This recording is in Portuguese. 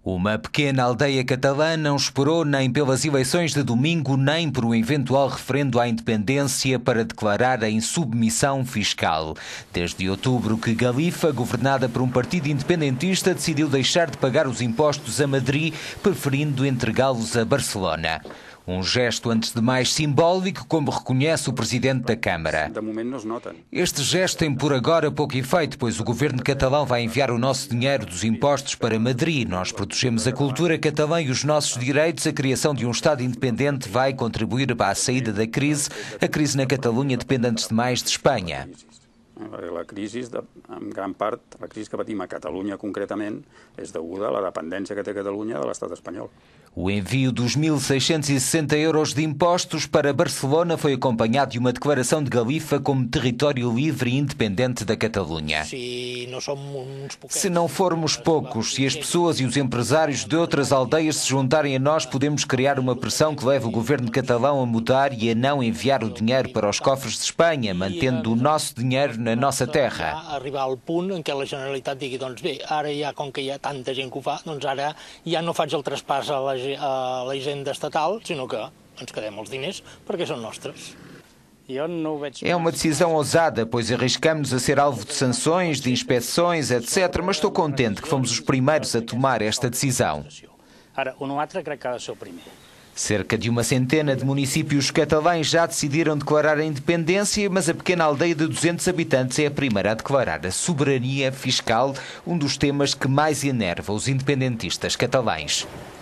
Uma pequena aldeia catalã não esperou nem pelas eleições de domingo, nem por um eventual referendo à independência para declarar a insubmissão fiscal. Desde outubro que Galifa, governada por um partido independentista, decidiu deixar de pagar os impostos a Madrid, preferindo entregá-los a Barcelona. Um gesto, antes de mais, simbólico, como reconhece o Presidente da Câmara. Este gesto tem por agora pouco efeito, pois o governo catalão vai enviar o nosso dinheiro dos impostos para Madrid. Nós protegemos a cultura catalã e os nossos direitos. A criação de um Estado independente vai contribuir para a saída da crise. A crise na Catalunha depende, antes de mais, de Espanha. La crisi, en gran part, la crisi que patim a Catalunya concretament és deguda a la dependència que té Catalunya de l'estat espanyol. O envio dos 1.660 euros de impostos para Barcelona foi acompanhado de uma declaração de Galifa como território livre e independente da Catalunha. Se não formos poucos, se as pessoas e os empresários de outras aldeias se juntarem a nós, podemos criar uma pressão que leve o governo catalão a mudar e a não enviar o dinheiro para os cofres de Espanha, mantendo o nosso dinheiro na nossa terra. Arribar al punt en què la Generalitat digui, doncs bé, ara ja, com que hi ha tanta gent que ho fa, doncs ara ja no faig el traspàs a la hisenda estatal, sinó que ens quedem els diners perquè són nostres. É uma decisão ousada, pois arriscamos a ser alvo de sanções, de inspeções, etc. Mas estou contente que fomos os primeiros a tomar esta decisão. Ara, un altre crec que ha de ser o primer. Cerca de uma centena de municípios catalães já decidiram declarar a independência, mas a pequena aldeia de 200 habitantes é a primeira a declarar a soberania fiscal, um dos temas que mais enerva os independentistas catalães.